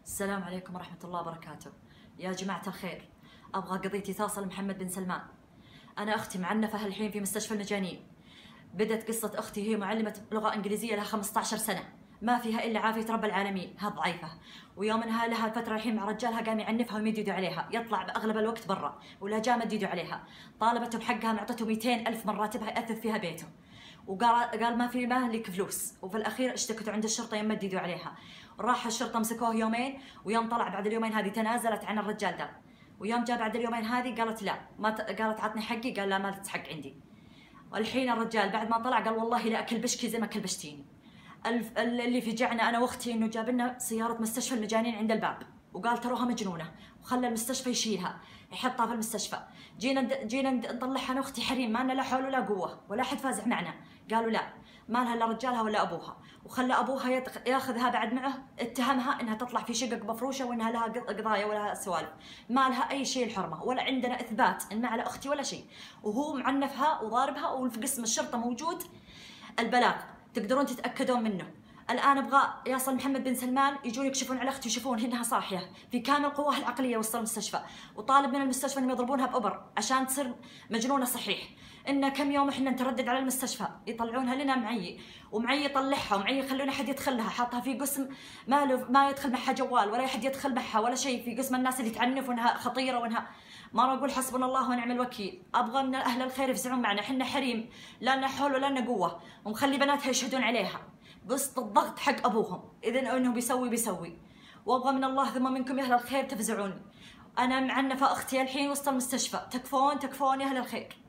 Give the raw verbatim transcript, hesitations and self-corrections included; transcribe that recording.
السلام عليكم ورحمة الله وبركاته. يا جماعة الخير، أبغى قضيتي توصل محمد بن سلمان. أنا أختي معنفة هالحين في مستشفى المجانين. بدت قصة أختي، هي معلمة لغة إنجليزية لها خمسة عشر سنة، ما فيها إلا عافية رب العالمين، ها ضعيفة. ويوم إنها لها فترة الحين مع رجالها قام يعنفها ويمد يده عليها، يطلع بأغلب الوقت برا ولا جا مد يده عليها. طالبته بحقها، معطته مئتين ألف من راتبها يأثث فيها بيته، وقال قال ما في ما لك فلوس. وفي الاخير اشتكته عند الشرطه، يوم مد يده عليها. راح الشرطه مسكوه يومين، ويوم طلع بعد اليومين هذه تنازلت عن الرجال ده. ويوم جاء بعد اليومين هذه قالت لا، ما ت... قالت عطني حقي، قال لا ما تحق عندي. والحين الرجال بعد ما طلع قال والله لا كلبشكي زي ما كلبشتيني. الف... اللي فجعنا انا واختي انه جاب لنا سياره مستشفى المجانين عند الباب، وقال تروها مجنونه، وخلى المستشفى يشيلها يحطها في المستشفى. جينا جينا نطلعها انا واختي حريم، ما لنا لا حول ولا قوه ولا حد فازع معنا. قالوا لا، ما لها الا رجالها ولا ابوها، وخلى ابوها ياخذها بعد معه، اتهمها انها تطلع في شقق مفروشه وانها لها قضايا ولا سوالف. ما لها اي شيء الحرمه، ولا عندنا اثبات ان ما على اختي ولا شيء، وهو معنفها وضاربها، وفي قسم الشرطه موجود البلاغ، تقدرون تتاكدون منه. الان ابغى يصل محمد بن سلمان يجون يكشفون على اختي ويشوفون انها صاحيه في كامل قواها العقليه وسط المستشفى، وطالب من المستشفى انهم يضربونها بابر عشان تصير مجنونه صحيح. ان كم يوم احنا نتردد على المستشفى يطلعونها لنا معي، ومعي يطلعها، ومعي يخلون احد يدخلها، حاطها في قسم ما له ما يدخل معها جوال ولا احد يدخل معها ولا شيء، في قسم الناس اللي تعنف وانها خطيره وانها ما اقول حسبنا الله ونعم الوكيل. ابغى من اهل الخير يفزعون معنا، احنا حريم لا لنا حول ولا لنا قوه، ومخلي بناتها يشهدون عليها بس الضغط حق ابوهم، اذا انه بيسوي بيسوي. وابغى من الله ثم منكم يا اهل الخير تفزعوني. انا معنفه اختي الحين وسط المستشفى، تكفون تكفون يا اهل الخير.